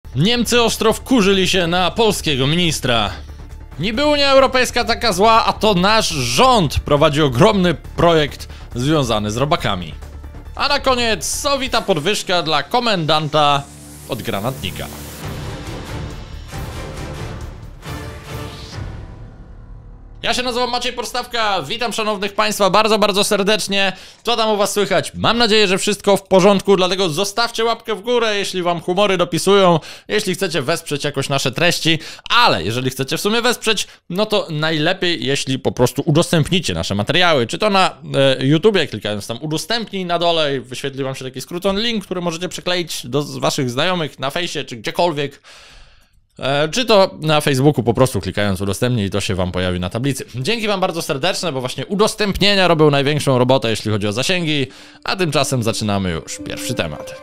Niemcy ostro wkurzyli się na polskiego ministra. Niby Unia Europejska taka zła, a to nasz rząd prowadzi ogromny projekt związany z robakami. A na koniec sowita podwyżka dla komendanta od granatnika. Ja się nazywam Maciej Podstawka, witam szanownych państwa bardzo serdecznie. Co tam u was słychać? Mam nadzieję, że wszystko w porządku, dlatego zostawcie łapkę w górę, jeśli wam humory dopisują, jeśli chcecie wesprzeć jakoś nasze treści, ale jeżeli chcecie w sumie wesprzeć, no to najlepiej, jeśli po prostu udostępnicie nasze materiały, czy to na YouTubie, klikając tam udostępnij na dole i wyświetli wam się taki skrócony link, który możecie przykleić do waszych znajomych na fejsie, czy gdziekolwiek. Czy to na Facebooku po prostu klikając udostępnij i to się wam pojawi na tablicy. Dzięki wam bardzo serdeczne, bo właśnie udostępnienia robią największą robotę, jeśli chodzi o zasięgi, a tymczasem zaczynamy już pierwszy temat.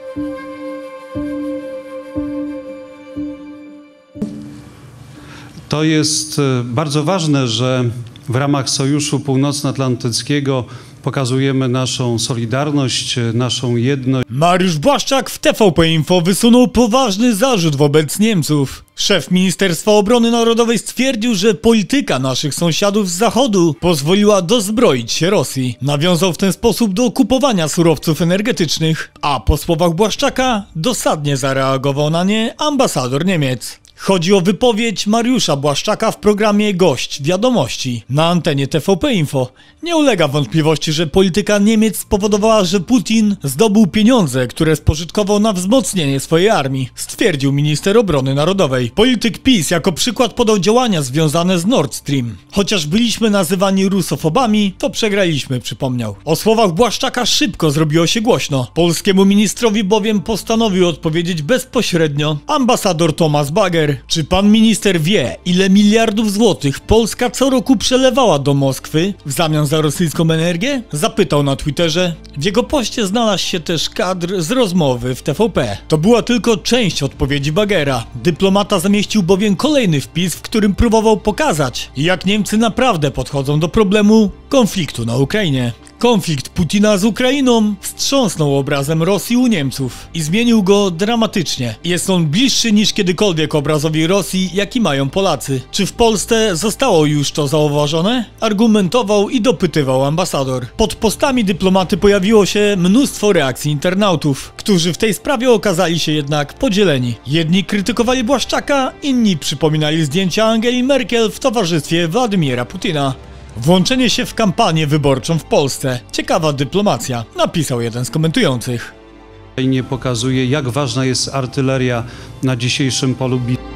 To jest bardzo ważne, że w ramach Sojuszu Północnoatlantyckiego pokazujemy naszą solidarność, naszą jedność. Mariusz Błaszczak w TVP Info wysunął poważny zarzut wobec Niemców. Szef Ministerstwa Obrony Narodowej stwierdził, że polityka naszych sąsiadów z Zachodu pozwoliła dozbroić się Rosji. Nawiązał w ten sposób do kupowania surowców energetycznych, a po słowach Błaszczaka dosadnie zareagował na nie ambasador Niemiec. Chodzi o wypowiedź Mariusza Błaszczaka w programie Gość Wiadomości na antenie TVP Info. Nie ulega wątpliwości, że polityka Niemiec spowodowała, że Putin zdobył pieniądze, które spożytkował na wzmocnienie swojej armii, stwierdził minister obrony narodowej. Polityk PiS jako przykład podał działania związane z Nord Stream. Chociaż byliśmy nazywani rusofobami, to przegraliśmy, przypomniał. O słowach Błaszczaka szybko zrobiło się głośno. Polskiemu ministrowi bowiem postanowił odpowiedzieć bezpośrednio ambasador Thomas Bager. Czy pan minister wie, ile miliardów złotych Polska co roku przelewała do Moskwy w zamian za rosyjską energię? Zapytał na Twitterze. W jego poście znalazł się też kadr z rozmowy w TVP. To była tylko część odpowiedzi Bagera. Dyplomata zamieścił bowiem kolejny wpis, w którym próbował pokazać, jak Niemcy naprawdę podchodzą do problemu konfliktu na Ukrainie. Konflikt Putina z Ukrainą wstrząsnął obrazem Rosji u Niemców i zmienił go dramatycznie. Jest on bliższy niż kiedykolwiek obrazowi Rosji, jaki mają Polacy. Czy w Polsce zostało już to zauważone? Argumentował i dopytywał ambasador. Pod postami dyplomaty pojawiło się mnóstwo reakcji internautów, którzy w tej sprawie okazali się jednak podzieleni. Jedni krytykowali Błaszczaka, inni przypominali zdjęcia Angeli Merkel w towarzystwie Władimira Putina. Włączenie się w kampanię wyborczą w Polsce. Ciekawa dyplomacja, napisał jeden z komentujących. Nie pokazuje, jak ważna jest artyleria na dzisiejszym polu bitwy.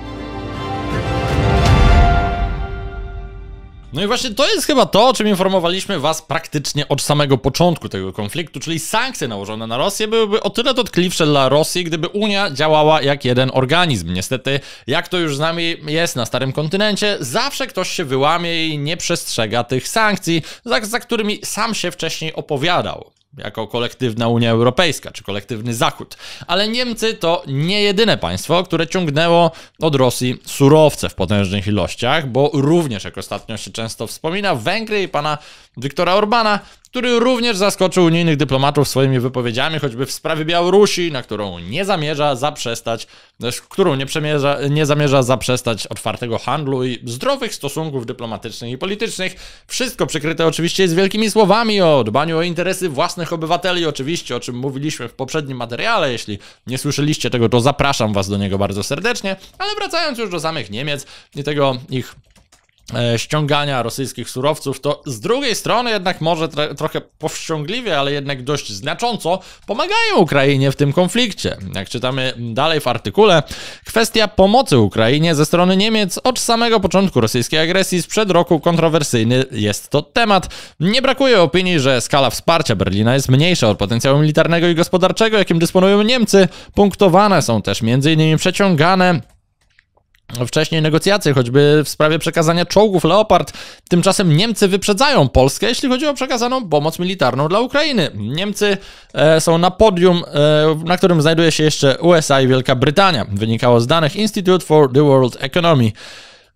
No i właśnie to jest chyba to, o czym informowaliśmy was praktycznie od samego początku tego konfliktu, czyli sankcje nałożone na Rosję byłyby o tyle dotkliwsze dla Rosji, gdyby Unia działała jak jeden organizm. Niestety, jak to już z nami jest na starym kontynencie, zawsze ktoś się wyłamie i nie przestrzega tych sankcji, za którymi sam się wcześniej opowiadał. Jako kolektywna Unia Europejska, czy kolektywny Zachód. Ale Niemcy to nie jedyne państwo, które ciągnęło od Rosji surowce w potężnych ilościach, bo również, jak ostatnio się często wspomina, Węgry i pana Viktora Orbana, który również zaskoczył unijnych dyplomatów swoimi wypowiedziami, choćby w sprawie Białorusi, na którą nie zamierza zaprzestać, nie zamierza zaprzestać otwartego handlu i zdrowych stosunków dyplomatycznych i politycznych. Wszystko przykryte oczywiście jest wielkimi słowami o dbaniu o interesy własnych obywateli, oczywiście, o czym mówiliśmy w poprzednim materiale. Jeśli nie słyszeliście tego, to zapraszam was do niego bardzo serdecznie. Ale wracając już do samych Niemiec i tego ich ściągania rosyjskich surowców, to z drugiej strony jednak może trochę powściągliwie, ale jednak dość znacząco pomagają Ukrainie w tym konflikcie. Jak czytamy dalej w artykule, kwestia pomocy Ukrainie ze strony Niemiec od samego początku rosyjskiej agresji sprzed roku kontrowersyjny jest to temat. Nie brakuje opinii, że skala wsparcia Berlina jest mniejsza od potencjału militarnego i gospodarczego, jakim dysponują Niemcy. Punktowane są też m.in. przeciągane wcześniej negocjacje, choćby w sprawie przekazania czołgów Leopard. Tymczasem Niemcy wyprzedzają Polskę, jeśli chodzi o przekazaną pomoc militarną dla Ukrainy. Niemcy są na podium, na którym znajduje się jeszcze USA i Wielka Brytania. Wynikało z danych Institute for the World Economy,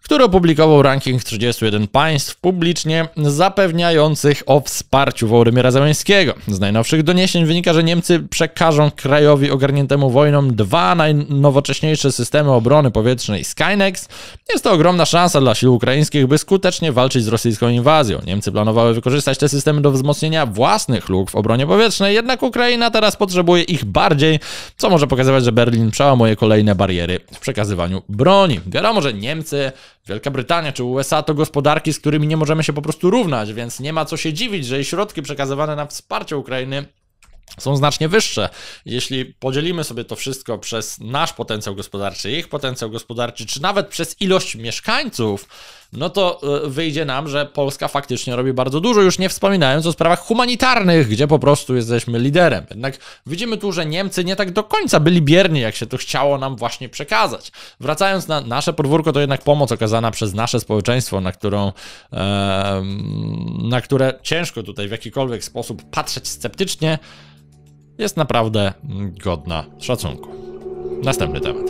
który opublikował ranking 31 państw publicznie zapewniających o wsparciu Wołodymyra Zełenskiego. Z najnowszych doniesień wynika, że Niemcy przekażą krajowi ogarniętemu wojną 2 najnowocześniejsze systemy obrony powietrznej Skynex. Jest to ogromna szansa dla sił ukraińskich, by skutecznie walczyć z rosyjską inwazją. Niemcy planowały wykorzystać te systemy do wzmocnienia własnych luk w obronie powietrznej, jednak Ukraina teraz potrzebuje ich bardziej, co może pokazywać, że Berlin przełamuje kolejne bariery w przekazywaniu broni. Wiadomo, że Niemcy, Wielka Brytania czy USA to gospodarki, z którymi nie możemy się po prostu równać, więc nie ma co się dziwić, że środki przekazywane na wsparcie Ukrainy są znacznie wyższe. Jeśli podzielimy sobie to wszystko przez nasz potencjał gospodarczy, ich potencjał gospodarczy, czy nawet przez ilość mieszkańców, no to wyjdzie nam, że Polska faktycznie robi bardzo dużo, już nie wspominając o sprawach humanitarnych, gdzie po prostu jesteśmy liderem. Jednak widzimy tu, że Niemcy nie tak do końca byli bierni, jak się to chciało nam właśnie przekazać. Wracając na nasze podwórko, to jednak pomoc okazana przez nasze społeczeństwo, na które ciężko tutaj w jakikolwiek sposób patrzeć sceptycznie, jest naprawdę godna szacunku. Następny temat.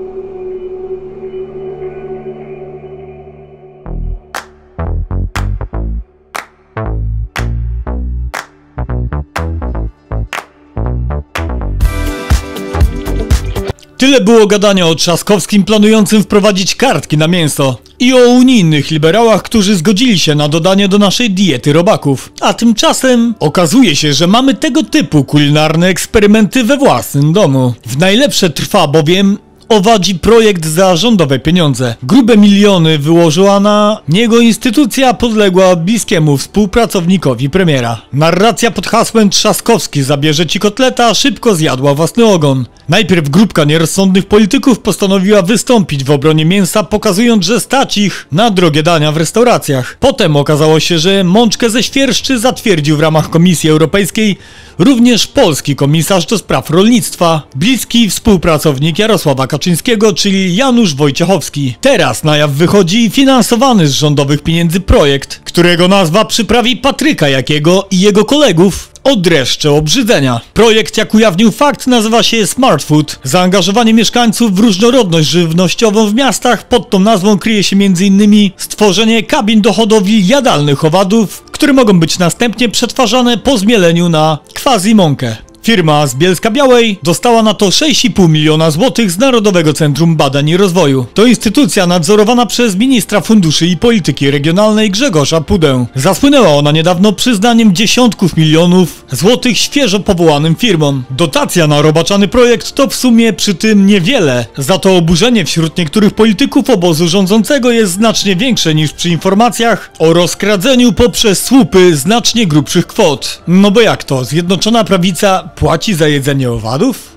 Tyle było gadania o Trzaskowskim planującym wprowadzić kartki na mięso i o unijnych liberałach, którzy zgodzili się na dodanie do naszej diety robaków. A tymczasem okazuje się, że mamy tego typu kulinarne eksperymenty we własnym domu. W najlepsze trwa bowiem owadzi projekt za rządowe pieniądze. Grube miliony wyłożyła na niego instytucja podległa bliskiemu współpracownikowi premiera. Narracja pod hasłem Trzaskowski zabierze ci kotleta szybko zjadła własny ogon. Najpierw grupka nierozsądnych polityków postanowiła wystąpić w obronie mięsa, pokazując, że stać ich na drogie dania w restauracjach. Potem okazało się, że mączkę ze świerszczy zatwierdził w ramach Komisji Europejskiej również polski komisarz do spraw rolnictwa, bliski współpracownik Jarosława Kaczyńskiego, czyli Janusz Wojciechowski. Teraz na jaw wychodzi finansowany z rządowych pieniędzy projekt, którego nazwa przyprawi Patryka Jakiego i jego kolegów o dreszcze obrzydzenia. Projekt, jak ujawnił fakt, nazywa się Smart Food. Zaangażowanie mieszkańców w różnorodność żywnościową w miastach pod tą nazwą kryje się m.in. stworzenie kabin do hodowli jadalnych owadów, które mogą być następnie przetwarzane po zmieleniu na quasi-mąkę. Firma z Bielska-Białej dostała na to 6,5 miliona złotych z Narodowego Centrum Badań i Rozwoju. To instytucja nadzorowana przez ministra funduszy i polityki regionalnej Grzegorza Pudę. Zasłynęła ona niedawno przyznaniem dziesiątków milionów złotych świeżo powołanym firmom. Dotacja na robaczany projekt to w sumie przy tym niewiele, za to oburzenie wśród niektórych polityków obozu rządzącego jest znacznie większe niż przy informacjach o rozkradzeniu poprzez słupy znacznie grubszych kwot. No bo jak to? Zjednoczona Prawica płaci za jedzenie owadów?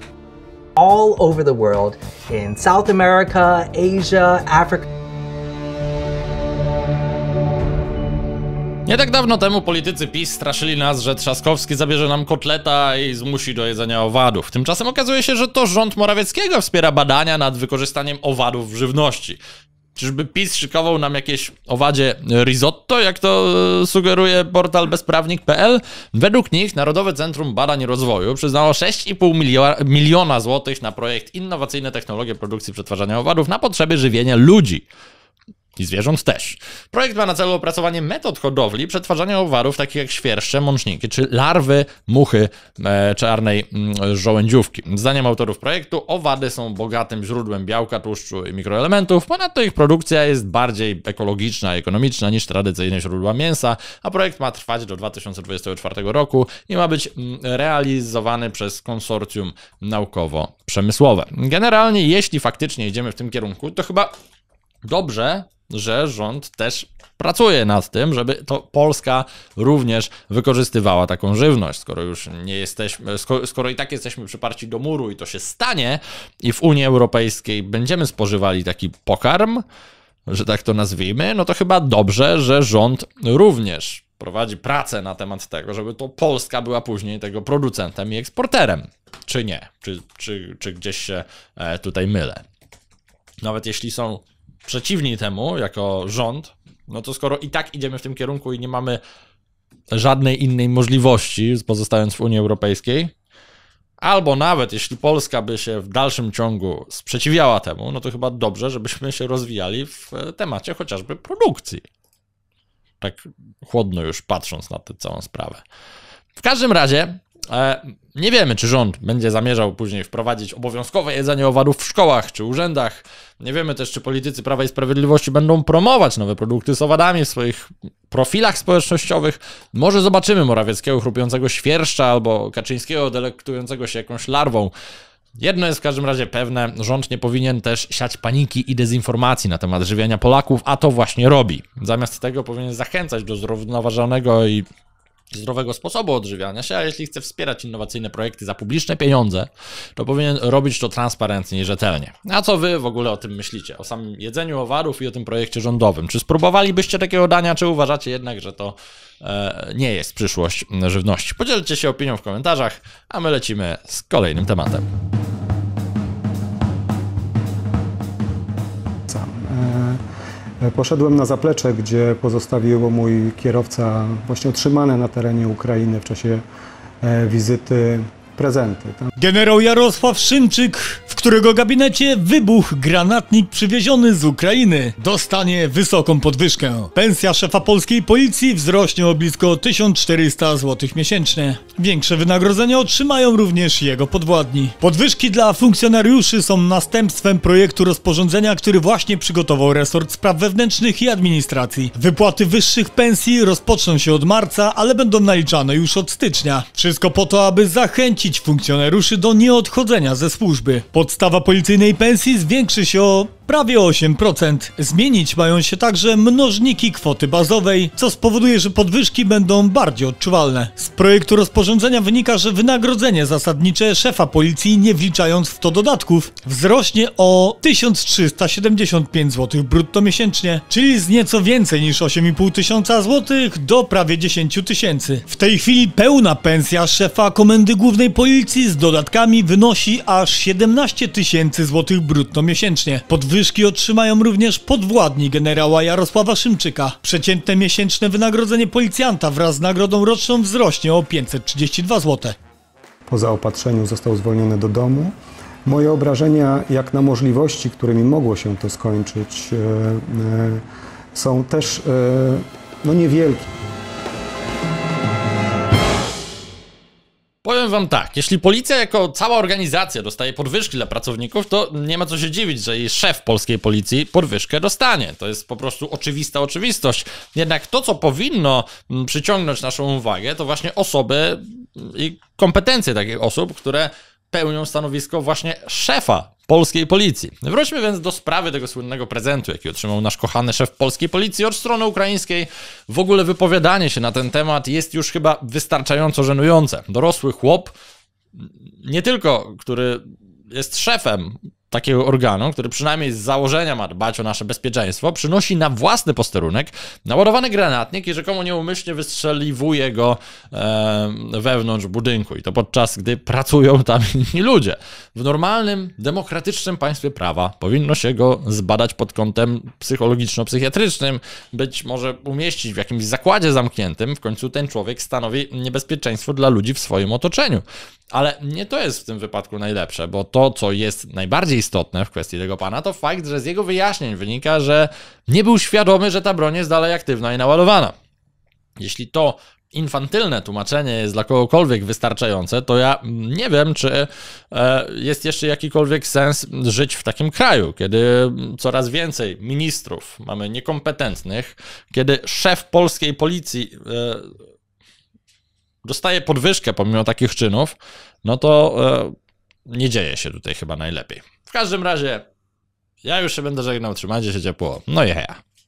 All over the world, in South America, Asia, Africa. Nie tak dawno temu politycy PiS straszyli nas, że Trzaskowski zabierze nam kotleta i zmusi do jedzenia owadów. Tymczasem okazuje się, że to rząd Morawieckiego wspiera badania nad wykorzystaniem owadów w żywności. Czyżby PiS szykował nam jakieś owadzie risotto, jak to sugeruje portal bezprawnik.pl? Według nich Narodowe Centrum Badań i Rozwoju przyznało 6,5 miliona złotych na projekt Innowacyjne technologie produkcji przetwarzania owadów na potrzeby żywienia ludzi. I zwierząt też. Projekt ma na celu opracowanie metod hodowli przetwarzania owadów, takich jak świerszcze, mączniki czy larwy muchy czarnej żołędziówki. Zdaniem autorów projektu owady są bogatym źródłem białka, tłuszczu i mikroelementów. Ponadto ich produkcja jest bardziej ekologiczna i ekonomiczna niż tradycyjne źródła mięsa, a projekt ma trwać do 2024 roku i ma być realizowany przez konsorcjum naukowo-przemysłowe. Generalnie, jeśli faktycznie idziemy w tym kierunku, to chyba dobrze, że rząd też pracuje nad tym, żeby to Polska również wykorzystywała taką żywność. Skoro już nie jesteśmy, skoro i tak jesteśmy przyparci do muru i to się stanie i w Unii Europejskiej będziemy spożywali taki pokarm, że tak to nazwijmy, no to chyba dobrze, że rząd również prowadzi pracę na temat tego, żeby to Polska była później tego producentem i eksporterem. Czy nie? Czy gdzieś się tutaj mylę? Nawet jeśli są przeciwni temu, jako rząd, no to skoro i tak idziemy w tym kierunku i nie mamy żadnej innej możliwości, pozostając w Unii Europejskiej, albo nawet jeśli Polska by się w dalszym ciągu sprzeciwiała temu, no to chyba dobrze, żebyśmy się rozwijali w temacie chociażby produkcji. Tak chłodno już patrząc na tę całą sprawę. W każdym razie nie wiemy, czy rząd będzie zamierzał później wprowadzić obowiązkowe jedzenie owadów w szkołach czy urzędach. Nie wiemy też, czy politycy Prawa i Sprawiedliwości będą promować nowe produkty z owadami w swoich profilach społecznościowych. Może zobaczymy Morawieckiego chrupiącego świerszcza albo Kaczyńskiego delektującego się jakąś larwą. Jedno jest w każdym razie pewne, rząd nie powinien też siać paniki i dezinformacji na temat żywienia Polaków, a to właśnie robi. Zamiast tego powinien zachęcać do zrównoważonego i zdrowego sposobu odżywiania się, a jeśli chce wspierać innowacyjne projekty za publiczne pieniądze, to powinien robić to transparentnie i rzetelnie. A co wy w ogóle o tym myślicie? O samym jedzeniu owadów i o tym projekcie rządowym? Czy spróbowalibyście takiego dania, czy uważacie jednak, że to nie jest przyszłość żywności? Podzielcie się opinią w komentarzach, a my lecimy z kolejnym tematem. Poszedłem na zaplecze, gdzie pozostawił mój kierowca właśnie otrzymane na terenie Ukrainy w czasie wizyty prezenty. Generał Jarosław Szymczyk, w którego gabinecie wybuchł granatnik przywieziony z Ukrainy, dostanie wysoką podwyżkę. Pensja szefa polskiej policji wzrośnie o blisko 1400 zł miesięcznie. Większe wynagrodzenia otrzymają również jego podwładni. Podwyżki dla funkcjonariuszy są następstwem projektu rozporządzenia, który właśnie przygotował resort spraw wewnętrznych i administracji. Wypłaty wyższych pensji rozpoczną się od marca, ale będą naliczane już od stycznia. Wszystko po to, aby zachęcić funkcjonariuszy do nieodchodzenia ze służby. Podstawa policyjnej pensji zwiększy się o prawie 8%. Zmienić mają się także mnożniki kwoty bazowej, co spowoduje, że podwyżki będą bardziej odczuwalne. Z projektu rozporządzenia wynika, że wynagrodzenie zasadnicze szefa policji, nie wliczając w to dodatków, wzrośnie o 1375 zł brutto miesięcznie, czyli z nieco więcej niż 8500 zł do prawie 10 000. W tej chwili pełna pensja szefa Komendy Głównej Policji z dodatkami wynosi aż 17 000 zł brutto miesięcznie. Podwyżki otrzymają również podwładni generała Jarosława Szymczyka. Przeciętne miesięczne wynagrodzenie policjanta wraz z nagrodą roczną wzrośnie o 532 zł. Po zaopatrzeniu został zwolniony do domu. Moje obrażenia, jak na możliwości, którymi mogło się to skończyć, są też niewielkie. Powiem wam tak, jeśli policja jako cała organizacja dostaje podwyżki dla pracowników, to nie ma co się dziwić, że jej szef polskiej policji podwyżkę dostanie. To jest po prostu oczywista oczywistość. Jednak to, co powinno przyciągnąć naszą uwagę, to właśnie osoby i kompetencje takich osób, które pełnią stanowisko właśnie szefa polskiej policji. Wróćmy więc do sprawy tego słynnego prezentu, jaki otrzymał nasz kochany szef polskiej policji od strony ukraińskiej. W ogóle wypowiadanie się na ten temat jest już chyba wystarczająco żenujące. Dorosły chłop, nie tylko który jest szefem takiego organu, który przynajmniej z założenia ma dbać o nasze bezpieczeństwo, przynosi na własny posterunek naładowany granatnik i rzekomo nieumyślnie wystrzeliwuje go wewnątrz budynku. I to podczas gdy pracują tam inni ludzie. W normalnym, demokratycznym państwie prawa powinno się go zbadać pod kątem psychologiczno-psychiatrycznym, być może umieścić w jakimś zakładzie zamkniętym. W końcu ten człowiek stanowi niebezpieczeństwo dla ludzi w swoim otoczeniu. Ale nie to jest w tym wypadku najlepsze, bo to, co jest najbardziej istotne w kwestii tego pana, to fakt, że z jego wyjaśnień wynika, że nie był świadomy, że ta broń jest dalej aktywna i naładowana. Jeśli to infantylne tłumaczenie jest dla kogokolwiek wystarczające, to ja nie wiem, czy jest jeszcze jakikolwiek sens żyć w takim kraju, kiedy coraz więcej ministrów mamy niekompetentnych, kiedy szef polskiej policji dostaje podwyżkę pomimo takich czynów, no to nie dzieje się tutaj chyba najlepiej. W każdym razie ja już się będę żegnał, trzymajcie się ciepło, no i heja.